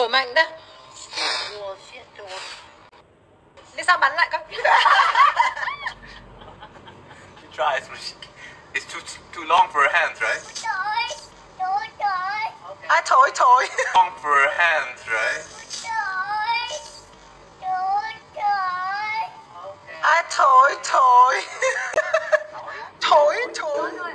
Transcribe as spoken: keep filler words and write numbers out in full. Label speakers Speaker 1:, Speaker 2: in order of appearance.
Speaker 1: Thổi mạnh đấy. Lisa bắn lại con.
Speaker 2: Try. It's too too long for her hands, right?
Speaker 1: Ai thổi thổi.
Speaker 2: Long for her hands, right?
Speaker 1: Ai thổi thổi. Thổi thổi.